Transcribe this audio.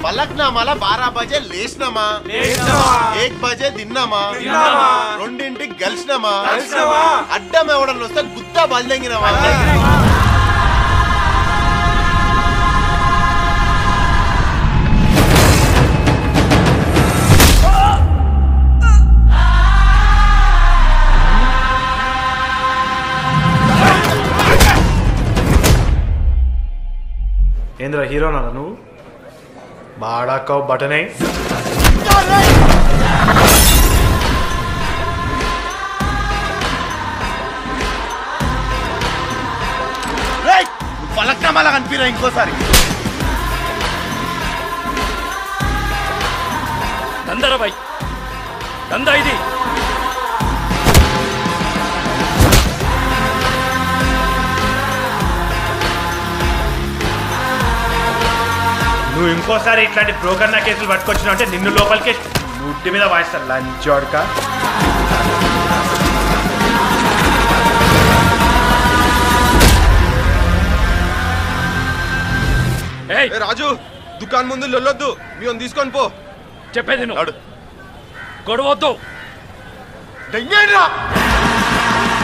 పలక్నామాల 12 బజే లేచినామా 1 బజే తిన్నామా 2ంటికి గెలిచినామా అడ్డం ఎవడన్నా వస్తే గుత్తా బలిదెంగినామా ఏంద్ర హీరోనా నువ్వు బాడాకో బటనే పలక్నామాలా కనిపిరా ఇంకోసారి దందరబాయ్ దందా ఇది నువ్వు ఇంకోసారి ఇట్లాంటి బ్రోకర్నా కేసులు పట్టుకొచ్చినావు అంటే నిన్ను లోపలికి ముట్టి మీద వాయిస్తారు లంచోడక రాజు దుకాణం ముందు లొల్లొద్దు మీ తీసుకొని పో చెప్పేది గొడవద్దు దెంగేండ్రా